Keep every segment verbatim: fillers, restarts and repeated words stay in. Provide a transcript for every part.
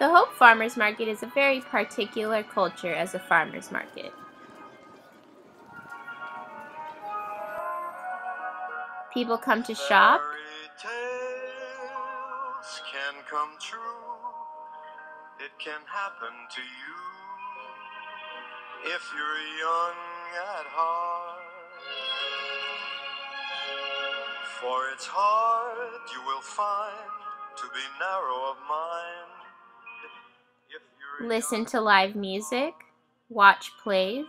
The Hope Farmers Market is a very particular culture as a farmers market. People come to shop. Fairy tales can come true. It can happen to you if you're young at heart. For it's hard, you will find, to be narrow of mind. If you're Listen to live music, watch plays.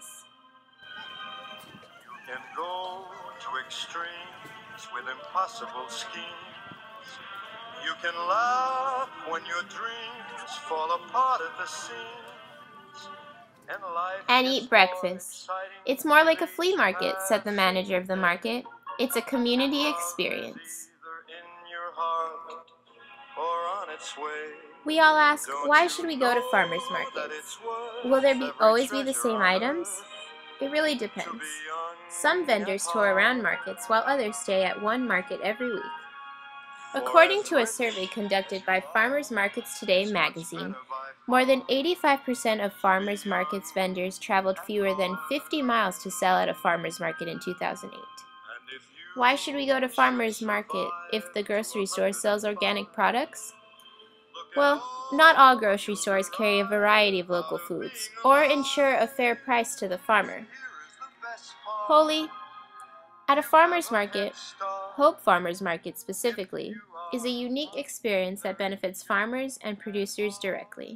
You can go to extremes with impossible schemes. You can laugh when your dreams fall apart at the seams. And life And gets eat more breakfast. exciting It's more like a with flea each market, said the manager of the passing market. It's a community day. experience. Either in your heart or on its way. We all ask, Don't why you should we go to know farmers that markets? it's worth Will there be every always be the treasure same on items? earth It really to depends. be young Some vendors at tour around heart? markets while others stay at one market every week. For According as to a rich survey as conducted by you are, Farmers Markets Today as much magazine, better by more than far. eighty-five percent of farmers markets vendors traveled fewer than fifty miles to sell at a farmers market in two thousand eight. And if you Why should we go to should farmers market if the survive grocery to store a sells hundred and organic five, products? look at Well, not all all grocery you'll stores carry a variety of local derive out of foods being or ensure a fair alive. price to the farmer. Here is the best part. Holy, at a You farmers have a head market, start Hope Farmers Market if specifically, you is a are unique experience that benefits farmers and producers directly.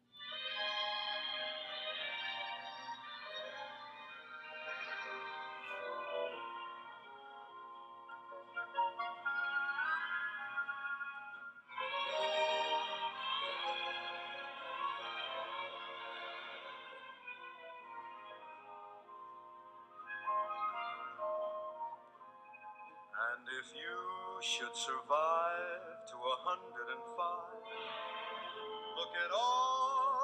And if you should survive to a hundred and five, look at all